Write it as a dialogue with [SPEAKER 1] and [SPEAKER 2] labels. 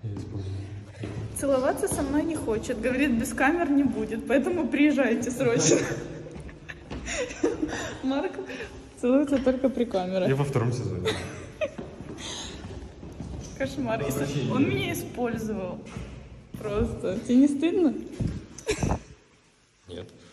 [SPEAKER 1] Целоваться со мной не хочет. Говорит, без камер не будет. Поэтому приезжайте срочно. Марк целуется только при камерах.
[SPEAKER 2] Я во втором сезоне.
[SPEAKER 1] Кошмар. Он меня использовал. Просто. Тебе не стыдно?
[SPEAKER 2] Нет.